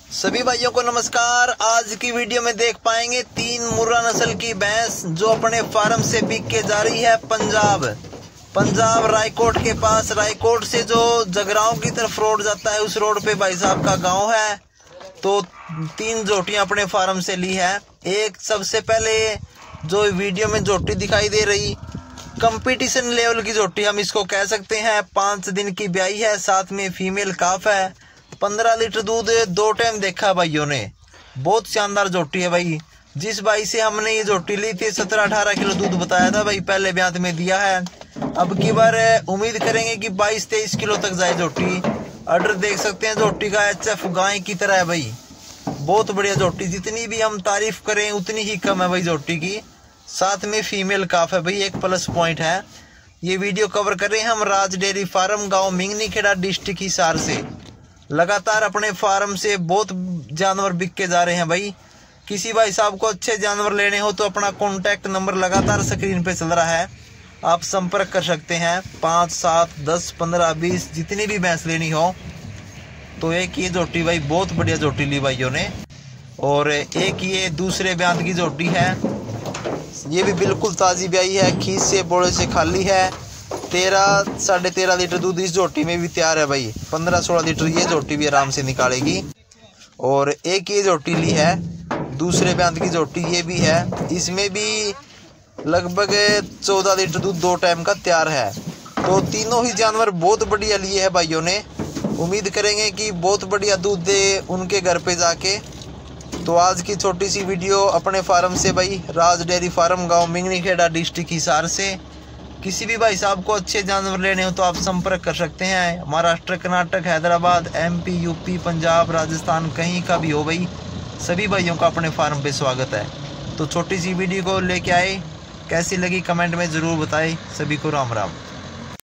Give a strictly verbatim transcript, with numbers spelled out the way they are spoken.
सभी भाइयों को नमस्कार। आज की वीडियो में देख पाएंगे तीन मुर्रा नस्ल की भैंस जो अपने फार्म से बिक के जा रही है पंजाब पंजाब रायकोट के पास। रायकोट से जो जगराओं की तरफ रोड जाता है उस रोड पे भाई साहब का गांव है। तो तीन जोटियां अपने फार्म से ली है। एक सबसे पहले जो वीडियो में जोटी दिखाई दे रही कंपटीशन लेवल की जोटी हम इसको कह सकते हैं। पाँच दिन की ब्याई है, साथ में फीमेल काफ है। पंद्रह लीटर दूध दो टाइम देखा भाइयों ने। बहुत शानदार जोटी है भाई। जिस भाई से हमने ये जोटी ली थी सत्रह अठारह किलो दूध बताया था भाई, पहले ब्यात में दिया है। अब की बार उम्मीद करेंगे कि बाईस तेईस किलो तक जाए जोटी। ऑर्डर देख सकते हैं जोटी का एच एफ गाय की तरह है भाई। बहुत बढ़िया जोटी, जितनी भी हम तारीफ करें उतनी ही कम है भाई जोटी की। साथ में फीमेल काफ है भाई, एक प्लस पॉइंट है। ये वीडियो कवर कर रहे हैं हम राज डेयरी फार्म गाँव मिंगनी खेड़ा डिस्ट्रिक्ट हिसार से। लगातार अपने फार्म से बहुत जानवर बिक के जा रहे हैं भाई। किसी भाई साहब को अच्छे जानवर लेने हो तो अपना कॉन्टैक्ट नंबर लगातार स्क्रीन पे चल रहा है, आप संपर्क कर सकते हैं। पाँच सात दस पंद्रह बीस जितनी भी भैंस लेनी हो। तो एक ये जोटी भाई बहुत बढ़िया जोटी ली भाइयों ने। और एक ये दूसरे ब्यात की जोटी है, ये भी बिल्कुल ताज़ी ब्याई है, खींच से बोले से खाली है। तेरह साढ़े तेरह लीटर दूध इस जोटी में भी तैयार है भाई। पंद्रह सोलह लीटर ये जोटी भी आराम से निकालेगी। और एक ये जोटी ली है दूसरे ब्यात की जोटी, ये भी है। इसमें भी लगभग चौदह लीटर दूध दो टाइम का तैयार है। तो तीनों ही जानवर बहुत बढ़िया लिए है भाइयों ने। उम्मीद करेंगे कि बहुत बढ़िया दूध दे उनके घर पे जाके। तो आज की छोटी सी वीडियो अपने फार्म से भाई, राज डेयरी फार्म गाँव मिंगनी खेड़ा डिस्ट्रिक्ट हिसार से। किसी भी भाई साहब को अच्छे जानवर लेने हो तो आप संपर्क कर सकते हैं। महाराष्ट्र, कर्नाटक, हैदराबाद, एमपी, यूपी, पंजाब, राजस्थान, कहीं का भी हो भाई, सभी भाइयों का अपने फार्म पे स्वागत है। तो छोटी सी वीडियो को लेके आए, कैसी लगी कमेंट में ज़रूर बताएं। सभी को राम राम।